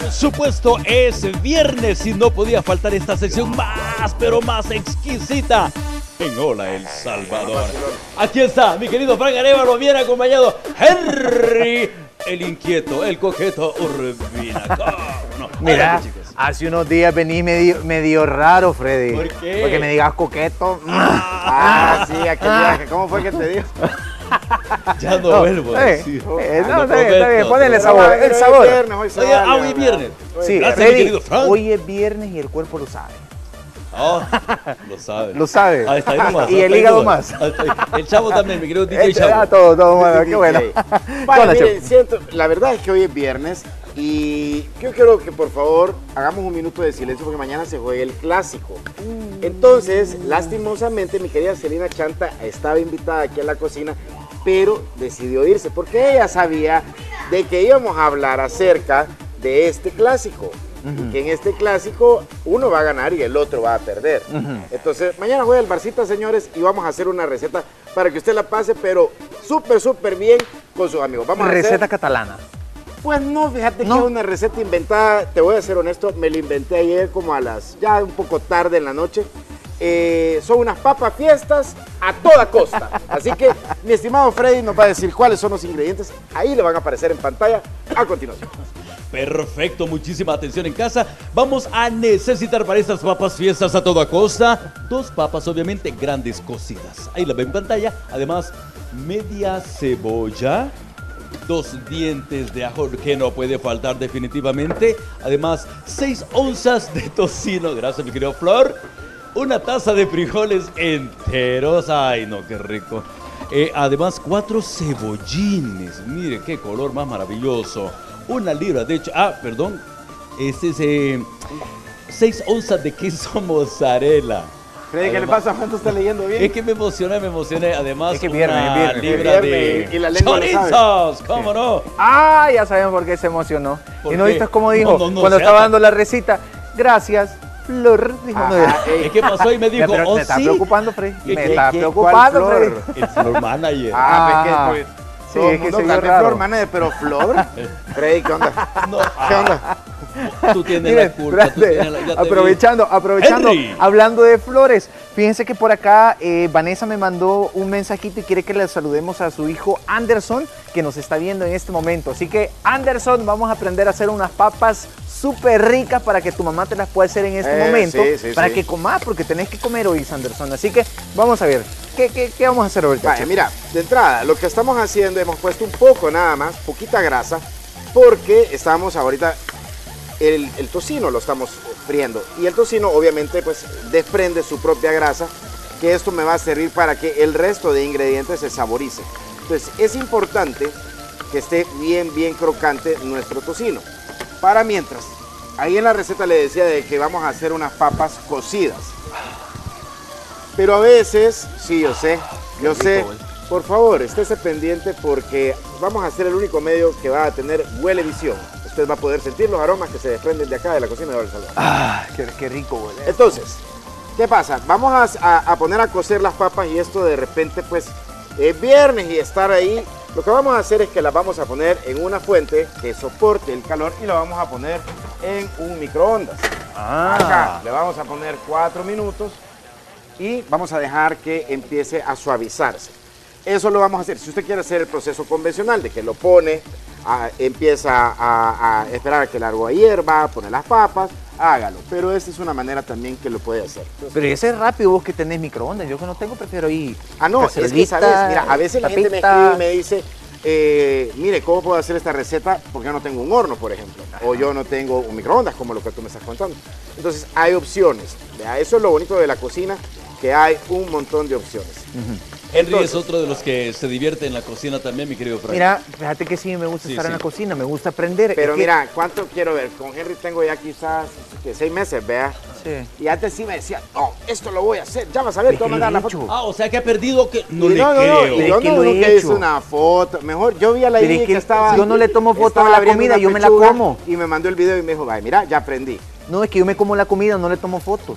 supuesto, es viernes y no podía faltar esta sección más, pero más exquisita en Hola El Salvador. Aquí está mi querido Frank Arévalo, bien acompañado Henry, el inquieto, el coqueto Urbina. No? Mira, hace unos días vení medio raro, Freddy. ¿Por qué? Porque me digas coqueto. Sí, aquel viaje. ¿Cómo fue que te dijo? Ya no vuelvo a decir. Está bien, ponle sabor. El sabor. Hoy es viernes. Sí, gracias, mi querido Frank. Hoy es viernes y el cuerpo lo sabe. Oh, lo sabe. Lo sabe. Ahí está, ahí nomás, y el hígado más. El Chavo también, mi querido DJ Chavo. Todo, bueno, qué bueno. Bueno, miren, la verdad es que hoy es viernes y yo quiero que por favor hagamos un minuto de silencio porque mañana se juega el clásico. Entonces, lastimosamente, mi querida Celina Chanta estaba invitada aquí a la cocina, pero decidió irse porque ella sabía de que íbamos a hablar acerca de este clásico. Y que en este clásico uno va a ganar y el otro va a perder. Entonces, mañana juega el Barcita, señores, y vamos a hacer una receta para que usted la pase, pero súper bien con sus amigos. Vamos receta catalana. Pues no, fíjate que es una receta inventada, te voy a ser honesto, me la inventé ayer como ya un poco tarde en la noche. Son unas papas fiestas a toda costa. Así que mi estimado Freddy nos va a decir cuáles son los ingredientes. Ahí le van a aparecer en pantalla a continuación. Perfecto, muchísima atención en casa. Vamos a necesitar para estas papas fiestas a toda costa 2 papas, obviamente grandes cocidas. Ahí la ven en pantalla. Además, media cebolla, 2 dientes de ajo que no puede faltar definitivamente. Además, 6 onzas de tocino. Gracias, mi querido Flor. 1 taza de frijoles enteros. Ay, no, qué rico. Además, 4 cebollines. Mire qué color más maravilloso. 1 libra, de hecho, perdón, este es 6 onzas de queso mozzarella. Freddy, ¿qué le pasa? ¿Cuánto está leyendo bien? Es que me emocioné. Además, es que una libra de y la lengua chorizos, ¿cómo no? Ya saben por qué se emocionó. ¿Y no viste cómo dijo no, cuando estaba dando la receta? Gracias, Flor. Dijo, ¿qué pasó? Y me dijo, me está preocupando, Freddy. Me está preocupando, Freddy. El Flor Manager. Sí, es que se vio raro. Flor Manager, pero Flor. Freddy, ¿qué onda? ¿Qué onda? Tú tienes la culpa. Aprovechando, Henry. hablando de flores, fíjense que por acá Vanessa me mandó un mensajito y quiere que le saludemos a su hijo Anderson, que nos está viendo en este momento. Así que, Anderson, vamos a aprender a hacer unas papas súper ricas para que tu mamá te las pueda hacer en este momento, para que comas, porque tenés que comer hoy, Anderson. Así que, vamos a ver, ¿qué vamos a hacer ahorita? Vale, mira, de entrada, lo que estamos haciendo, hemos puesto un poco nada más, poquita grasa, porque estamos ahorita... El tocino lo estamos friendo y el tocino obviamente pues desprende su propia grasa, que esto me va a servir para que el resto de ingredientes se saborice. Entonces es importante que esté bien crocante nuestro tocino. Para mientras, ahí en la receta le decía de que vamos a hacer unas papas cocidas. Pero a veces, sí, yo sé, por favor, estése pendiente porque vamos a hacer el único medio que va a tener huelevisión. Usted va a poder sentir los aromas que se desprenden de acá de la cocina de Hola El Salvador. Qué rico, güey. Entonces, ¿qué pasa? Vamos a poner a cocer las papas y esto de repente pues es viernes y estar ahí. Lo que vamos a hacer es que las vamos a poner en una fuente que soporte el calor y lo vamos a poner en un microondas. Acá le vamos a poner 4 minutos y vamos a dejar que empiece a suavizarse. Eso lo vamos a hacer. Si usted quiere hacer el proceso convencional de que lo pone, empieza a esperar a que el agua hierva, pone las papas, hágalo. Pero esta es una manera también que lo puede hacer. Entonces, pero ese es rápido, vos que tenés microondas. Yo que no tengo, prefiero ir. No, es que sabes, mira, a veces la gente me escribe y me dice, mire, ¿cómo puedo hacer esta receta? Porque yo no tengo un horno, por ejemplo. O yo no tengo un microondas, como lo que tú me estás contando. Entonces, hay opciones. Eso es lo bonito de la cocina, que hay un montón de opciones. Henry es otro de los que se divierte en la cocina también, mi querido Frank. Mira, fíjate que sí me gusta estar en la cocina, me gusta aprender. Pero mira, ¿cuánto quiero ver? Con Henry tengo ya quizás 6 meses, vea. Sí. Y antes sí me decía, no, esto lo voy a hacer, ya vas a ver, te voy a mandar la foto. O sea que ha perdido que no le creo. creo. Yo no que hice una foto, mejor yo vi a la idea que estaba... Yo no le tomo foto a la comida, yo me la como. Y me mandó el video y me dijo, vaya, mira, ya aprendí. No, es que yo me como la comida, no le tomo fotos.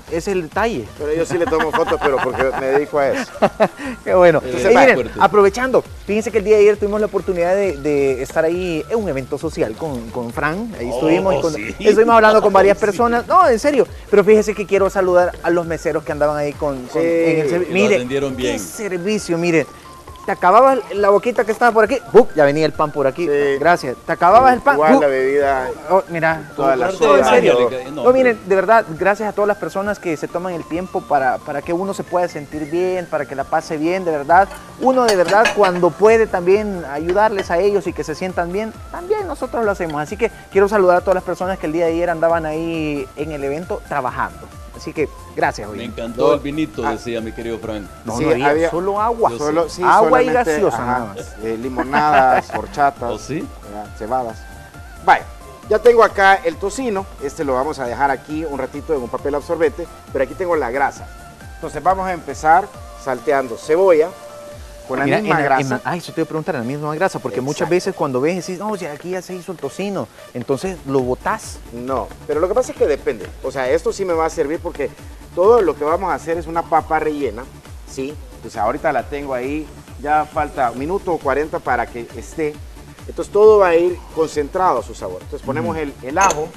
ese es el detalle. Pero yo sí le tomo fotos, pero porque me dedico a eso. Qué bueno. Entonces, Miren, fuerte. aprovechando, fíjense que el día de ayer tuvimos la oportunidad de estar ahí en un evento social con Fran. Ahí estuvimos, sí. estuvimos hablando con varias Sí. personas. No, en serio. Pero fíjense que quiero saludar a los meseros que andaban ahí Sí, en el servicio. lo Mire, atendieron bien. qué servicio, mire. Te acababas la boquita que estaba por aquí, ¡bup! Ya venía el pan por aquí. Sí. Gracias. Te acababas el pan. Igual ¡bup! la bebida, Oh, mira, toda la Comprarte no, en soda. serio. No, No, miren, de verdad, gracias a todas las personas que se toman el tiempo para que uno se pueda sentir bien, para que la pase bien, de verdad. Uno de verdad cuando puede también ayudarles a ellos y que se sientan bien, también nosotros lo hacemos. Así que quiero saludar a todas las personas que el día de ayer andaban ahí en el evento trabajando. Así que gracias, Me oye. encantó el vinito, decía mi querido Frank. No, Sí, no había, había- solo agua. Yo Solo, Agua y solamente, gaseosa ajá, nada más. Limonadas, horchatas, ¿Oh, sí? cebadas. Vaya, ya tengo acá el tocino. Este lo vamos a dejar aquí un ratito en un papel absorbente, pero aquí tengo la grasa. Entonces vamos a empezar salteando cebolla con la Mira, misma grasa. eso te iba a preguntar, en la misma grasa, porque muchas Exacto. veces cuando ves decís, no, ya aquí ya se hizo el tocino, entonces lo botás. No, pero lo que pasa es que depende. O sea, esto sí me va a servir porque todo lo que vamos a hacer es una papa rellena, ¿sí? Entonces ahorita la tengo ahí, ya falta 1:40 para que esté. Entonces todo va a ir concentrado a su sabor. Entonces ponemos el ajo.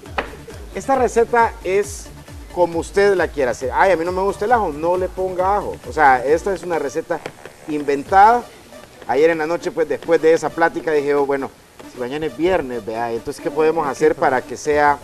Esta receta es como usted la quiera hacer. Ay, a mí no me gusta el ajo, no le ponga ajo. O sea, esta es una receta inventada. Ayer en la noche, pues después de esa plática dije, oh, bueno, si mañana es viernes, vea, entonces ¿qué podemos hacer para que sea?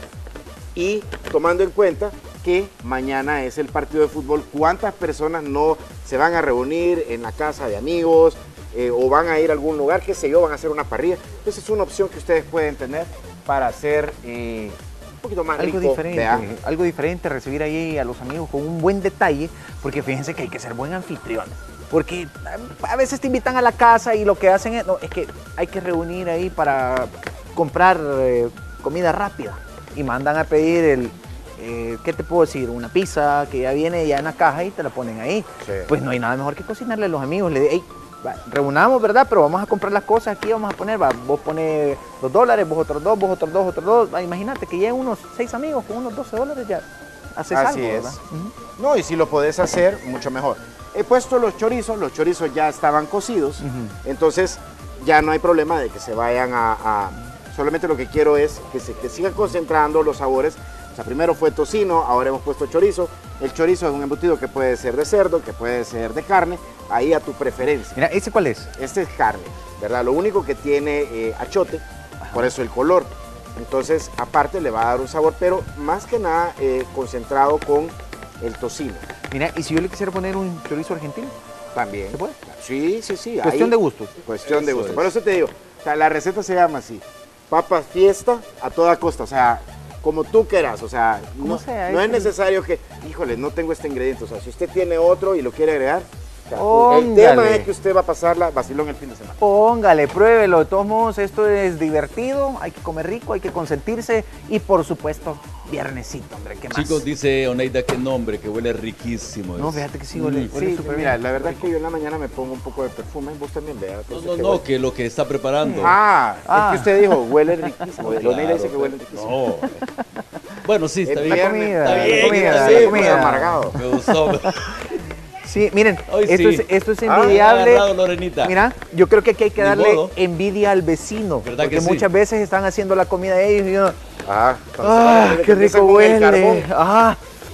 Y tomando en cuenta que mañana es el partido de fútbol, ¿cuántas personas no se van a reunir en la casa de amigos o van a ir a algún lugar, qué sé yo, van a hacer una parrilla? Entonces es una opción que ustedes pueden tener para hacer un poquito más Algo rico, diferente, vea. algo diferente, recibir ahí a los amigos con un buen detalle, porque fíjense que hay que ser buen anfitrión. Porque a veces te invitan a la casa y lo que hacen es, no, es que hay que reunir ahí para comprar comida rápida. Y mandan a pedir ¿qué te puedo decir? Una pizza que ya viene ya en la caja y te la ponen ahí. Sí. Pues no hay nada mejor que cocinarle a los amigos. Le digo, hey, reunamos, ¿verdad? Pero vamos a comprar las cosas aquí, vamos a poner, va, vos pones $2, vos otros 2, vos otros 2, otros 2. Va, imagínate que lleguen unos 6 amigos con unos $12 ya haces Así algo, es. ¿verdad? Ujú. No, y si lo podés hacer, mucho mejor. He puesto los chorizos ya estaban cocidos, entonces ya no hay problema de que se vayan solamente lo que quiero es que sigan concentrando los sabores. O sea, primero fue tocino, ahora hemos puesto chorizo. El chorizo es un embutido que puede ser de cerdo, que puede ser de carne, ahí a tu preferencia. Mira, ¿ese cuál es? Este es carne, ¿verdad? Lo único que tiene achote, por eso el color. Entonces, aparte le va a dar un sabor, pero más que nada concentrado con el tocino. Mira, ¿y si yo le quisiera poner un chorizo argentino? También. ¿Se puede? Sí, sí, sí. Cuestión ahí- de gustos. Cuestión de Eso gusto. es. Por eso te digo, o sea, la receta se llama así. Papas fiesta a toda costa. O sea, como tú quieras. O sea, Como no, sea, no es es que- necesario que, híjole, no tengo este ingrediente. O sea, si usted tiene otro y lo quiere agregar, o sea, el Póngale. tema es que usted va a pasarla vacilón el fin de semana. Póngale, pruébelo. De todos modos, esto es divertido, hay que comer rico, hay que consentirse y por supuesto, viernesito, hombre, ¿qué más? Chicos, dice Oneida que nombre, que huele riquísimo. No, es. fíjate que sí, huele Sí, súper mira, bien. la verdad es que yo en la mañana me pongo un poco de perfume. Vos también, vea. No, que lo que está preparando. Ah, Ah. es que usted dijo, huele riquísimo. Leonela dice que Claro, huele riquísimo. No. Bueno, sí, está Es bien. viernes, comida, Está la bien, comida, está la bien, comida. pues, amargado. Me gustó. Sí, miren, Hoy esto, sí. esto es Ah, envidiable. agarrado, Lorenita. Mira, yo creo que aquí hay que Ni darle modo. envidia al vecino. ¿Verdad Porque que sí? muchas veces están haciendo la comida de ellos y uno, Ah, qué rico Empieza con el huele. carbón.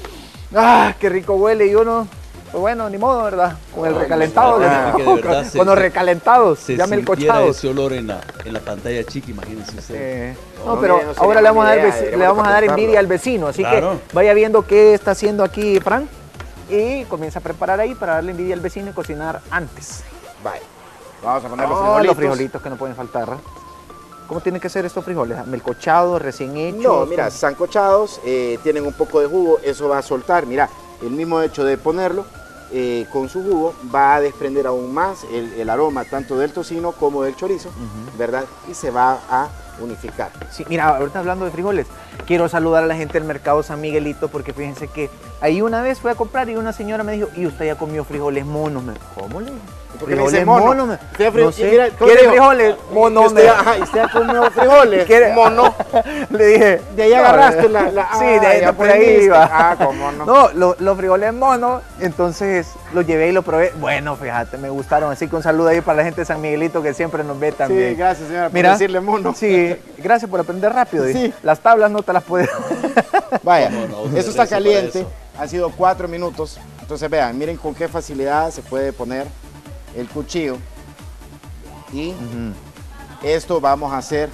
Qué rico huele. Y uno, pues bueno, ni modo, ¿verdad? Con el Ay, recalentado. no, les- que de verdad se- con los se- recalentados, Se llame el sintiera cochado. ese olor en la pantalla chica, imagínense usted. No, No, pero mire, no sería ahora le vamos, a mala dar, idea, le deberíamos vamos a dar patentarlo. envidia al vecino. Así Claro. que vaya viendo qué está haciendo aquí Fran y comienza a preparar ahí para darle envidia al vecino y cocinar antes. Vale. Vamos a poner Los frijolitos que no pueden faltar. ¿Cómo tienen que ser estos frijoles? ¿Melcochados, recién hechos? No, mira, sancochados, tienen un poco de jugo, eso va a soltar. Mira, el mismo hecho de ponerlo con su jugo va a desprender aún más el aroma tanto del tocino como del chorizo, ¿verdad? Y se va a unificar. Sí, mira, ahorita hablando de frijoles, quiero saludar a la gente del mercado San Miguelito porque fíjense que ahí una vez fui a comprar y una señora me dijo, ¿y usted ya comió frijoles monos? ¿Cómo le dije? ¿Por qué le dice mono? No sé. Mira, ¿Quiere frijoles? Mono. ¿Y usted ya comió frijoles? ¿Quiere? Mono. Le dije, De ahí agarraste la sí, de ahí, ya por ahí aprendiste. iba. Ah, cómo no. No, los frijoles monos, entonces los llevé y los probé. Bueno, fíjate, me gustaron. Así que un saludo ahí para la gente de San Miguelito que siempre nos ve también. Sí, gracias, señora, por Mira, decirle mono. Sí, gracias por aprender rápido. Sí. Las tablas no te las puedes. Vaya, No, no, eso está eso para caliente. eso. Han sido 4 minutos. Entonces vean, miren con qué facilidad se puede poner el cuchillo. Y esto vamos a hacer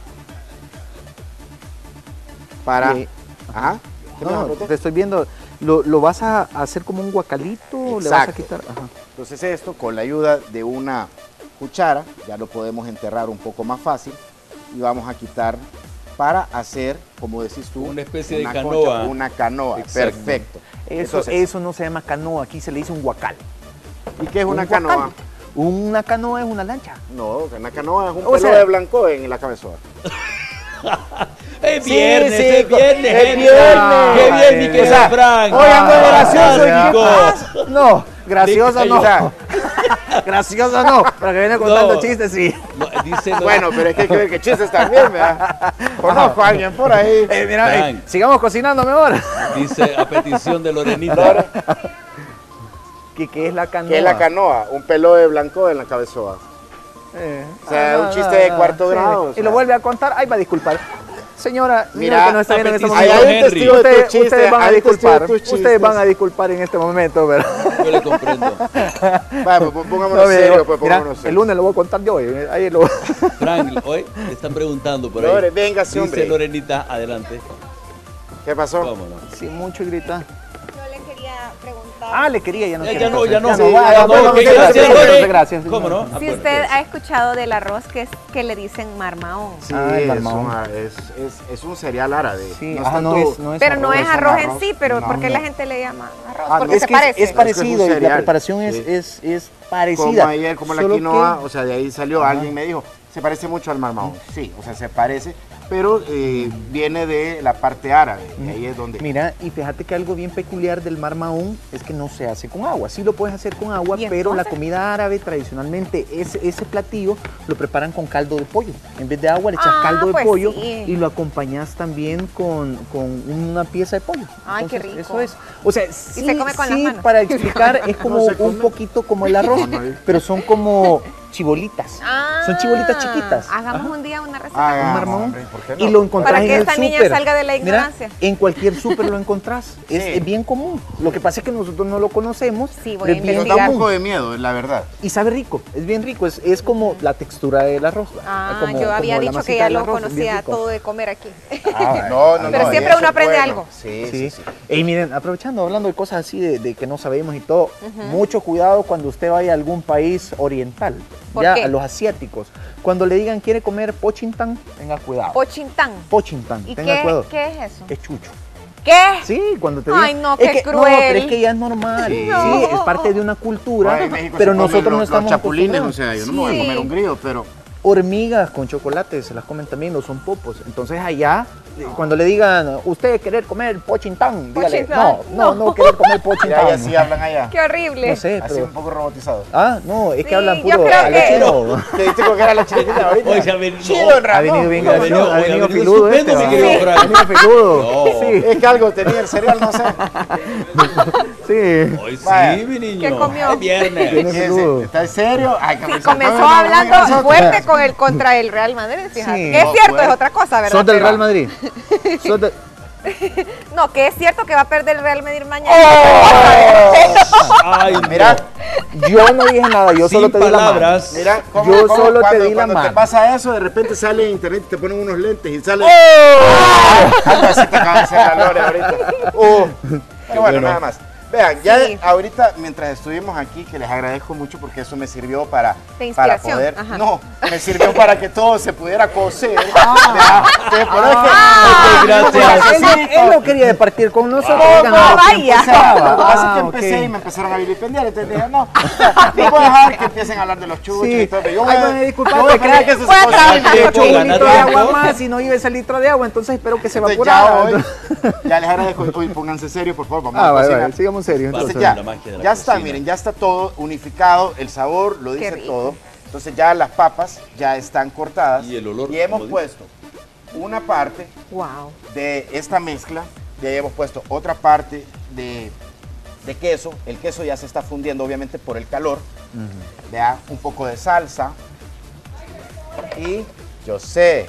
para... Sí. Ajá. ¿Qué me vas a No, preguntar? te estoy viendo. ¿Lo vas a hacer como un guacalito? ¿O le vas a Exacto. quitar? Ajá. Entonces esto, con la ayuda de una cuchara, ya lo podemos enterrar un poco más fácil. Y vamos a quitar para hacer, como decís tú, Una especie de una canoa. concha, una canoa. Exacto. Perfecto. Eso, Entonces, eso no se llama canoa, aquí se le dice un guacal. ¿y qué es una Un canoa? guacal. Una canoa es una lancha. No, una canoa es un O pelo sea- de blanco en la cabezona. Es viernes, sí, es viernes, es gente. viernes. Qué bien, mi O querido sea, Frank. hoy ando de gracioso, Fantástico. No, gracioso no. O sea, Gracioso no, pero que viene contando chistes, sí. No, dice no- bueno, pero es que hay que ver que chistes también, ¿verdad? Conozco a alguien por ahí. Mira, Frank. sigamos cocinando mejor. dice a petición de Lorenita. ¿Qué es la canoa? ¿Qué es la canoa? Un pelo de blanco en la cabezona. O sea, un chiste de cuarto grado, o Y sea. lo vuelve a contar, ay, va a disculpar. Señora, Mira, que no está a viendo en este petición momento. de Hay un testigo de Ustedes- tus chistes. ustedes van a hay un testigo disculpar. de tus chistes. Ustedes van a disculpar en este momento, ¿verdad? Yo le comprendo. Vaya, pues pongámonos No, mira, serio, pues mira, pongámonos el serio. lunes lo voy a contar yo. Ahí lo... Frank, hoy le están preguntando por ahí. Lore, véngase, Dice hombre. Lorenita, adelante. ¿Qué pasó? Vámonos. Sin mucho grita. Yo le quería preguntar. Ah, le quería, ya no quiere, Ya no, ya no. entonces. Sí, vaya, ya no, bueno, ok, muchas gracias, Lore. gracias. ¿Cómo no? Ah, Si bueno, usted pues. ha escuchado del arroz que le dicen marmaón. Sí, Ah, el es, marmón. es un cereal árabe. Sí, es ajá, no tanto- es, no es Pero no es es arroz arroz. en sí, pero No, ¿por qué no. la gente le llama arroz? Ah, Porque no, se es que parece. es parecido un y la cereal, preparación sí. es parecida. Como ayer, como la solo quinoa, que- o sea, de ahí salió, Ajá. alguien me dijo, se parece mucho al marmón. Sí, o sea, se parece, pero viene de la parte árabe, y ahí es donde... Mira, y fíjate que algo bien peculiar del mar Mahón es que no se hace con agua. Sí lo puedes hacer con agua, ¿Y pero la entonces? comida árabe tradicionalmente, ese platillo lo preparan con caldo de pollo. En vez de agua le echas Ah, caldo de pues pollo sí. y lo acompañas también con una pieza de pollo. Ay, qué rico. Eso es. O sea, sí, se come con las sí, manos. para explicar, es como se un come. poquito como el arroz, pero son como chibolitas. Ah, Son chibolitas chiquitas. Hagamos Ajá. un día una receta. Ah, Un vamos, marmón. hombre, ¿por qué no? Y lo encontrás Para que en el esta niña súper. salga de la Mira, ignorancia. en cualquier súper lo encontrás. Sí. Es bien común. Lo que pasa es que nosotros no lo conocemos. Sí, voy pero a es bien Nos da investigar. un poco de miedo, la verdad. Y sabe rico, es bien rico. Es como la textura del arroz. Ah, como- yo había como la dicho masita que ya del lo arroz, es bien conocía rico. todo de comer aquí. Pero siempre eso uno es aprende algo. Sí, Sí. sí, sí. Y miren, aprovechando, hablando de cosas así de que no sabemos y todo, mucho cuidado cuando usted vaya a algún país oriental, ¿Por ya qué? a los asiáticos. Cuando le digan quiere comer pochintán, tenga cuidado. Pochintán. Pochintán, ¿Y tenga cuidado. qué es eso? Es chucho. ¿Qué? Sí, cuando te Ay, digan- no, es qué que, cruel. No, pero es que ya es normal. Sí. Sí, es parte de una cultura, Bueno, en México pero se comen nosotros no los estamos chapulines, o acostumbrados. sea, yo no me voy a Sí. comer un grillo, pero... Hormigas con chocolate, se las comen también, no son popos. Entonces allá, cuando le digan, usted querer comer pochintán, dígale, Pochintán, no querer comer Ya, pochintán. ya sí hablan allá. Qué horrible. No sé, Así pero... un poco robotizados. Ah, no, es que Sí, hablan yo puro creo a lo que- chino. ¿Te diste con que era la chiquitita ahorita? Hoy se ha venido. Chido, no, en Ha venido bien Ha venido- gracioso, ha ha venido venido filudo estupendo, este, mi ¿va? querido Frank. Ha venido filudo. No. Sí, Es que algo tenía el cereal, no sé. sí. Hoy sí, Vaya. mi niño. ¿Qué comió? Es viernes. Tiene filudo. ¿Está en serio? Ay, Sí, comenzó hablando fuerte contra el Real Madrid, fíjate. Sí. Que es No, cierto, pues. es otra cosa, ¿verdad? ¿Sos del Pero- Real Madrid? ¿Sos de- No, que es cierto que va a perder el Real Madrid mañana. Ay, Mira, Yo no dije nada, yo Sin solo te di la mano. palabras. mira Yo solo te di la cuando mano. te pasa eso, de repente sale en internet y te ponen unos lentes y sale... ¡Oh! Algo así te acaba de hacer la Lore ahorita. Pero bueno, bueno. nada más. Vean, ya Sí. ahorita, mientras estuvimos aquí, que les agradezco mucho porque eso me sirvió De para inspiración, poder... ajá. No, me sirvió para que todo se pudiera cocer. Por Gracias. Él no quería partir con nosotros. No, vaya. Lo que pasa es que Ah, empecé ok. y me empezaron a vilipendiar, entonces dije, no puedo dejar que empiecen a hablar de los chuchos y todo. Yo voy Ay, a, bueno, disculpa, yo voy a porque creer que eso voy a se puede trabajar. hacer. De hecho, un Ganar litro de tiempo. agua más y no iba ese litro de agua, entonces espero que se Entonces, evapore. ya les agradezco. Hoy pónganse serios, por favor, vamos Ah, a vale, cocinar. vale, sigamos serios. Entonces, Entonces Entonces, ya, la magia de la ya está, cocina. miren, ya está todo unificado, el sabor lo Qué dice rico. todo. Entonces ya las papas ya están cortadas. Y el olor, Y hemos como dice. puesto una parte Wow. de esta mezcla, ya hemos puesto otra parte de queso. El queso ya se está fundiendo, obviamente, por el calor. Vea, un poco de salsa. Y yo sé,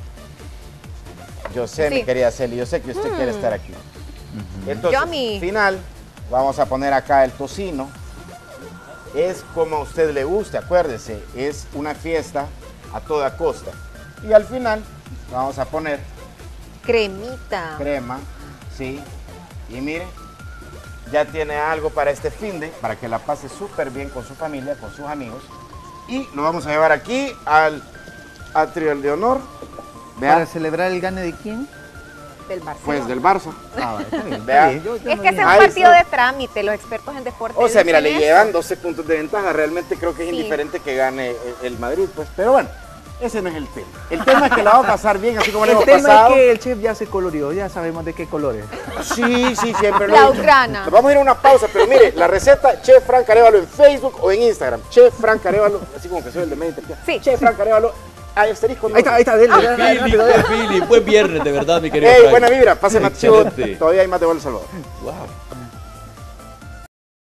Sí. mi querida Celi, yo sé que usted quiere estar aquí. Entonces, Yummy. final, vamos a poner acá el tocino. Es como a usted le guste, acuérdese, es una fiesta a toda costa. Y al final vamos a poner Cremita. crema, ¿sí? Y mire, ya tiene algo para este finde, para que la pase súper bien con su familia, con sus amigos. Y lo vamos a llevar aquí al atrio de honor. ¿para Vean, celebrar el gane de quién? Del Barcelona. pues del Barça. Ah, vale, está bien. Vea. Está bien, yo Es no que ese digo es un Ahí partido está. de trámite, los expertos en deporte. O sea, mira, le dicen llevan eso. 12 puntos de ventaja. Realmente creo que es Sí. indiferente que gane el Madrid, pues. Pero bueno, ese no es el tema. El tema es que la vamos a pasar bien, así como le El hemos tema pasado. es que el chef ya se coloreó, ya sabemos de qué colores. Sí, siempre lo he dicho. Blaugrana. Nos vamos a ir a una pausa, pero mire, la receta Chef Frank Arévalo en Facebook o en Instagram. Chef Frank Arévalo, así como que soy el de medio intercambio. Sí. Chef Frank Arévalo, asterisco. Ahí está, dele, dale, dale, Philly, rápido, dale. Philly, buen viernes, de verdad, mi querido Ey, Frank. buena vibra, pasen a Excelente. Todavía hay más de Gol El Salvador. Wow.